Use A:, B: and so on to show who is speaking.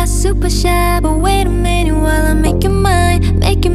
A: super shy, but wait a minute while I make you mine, make you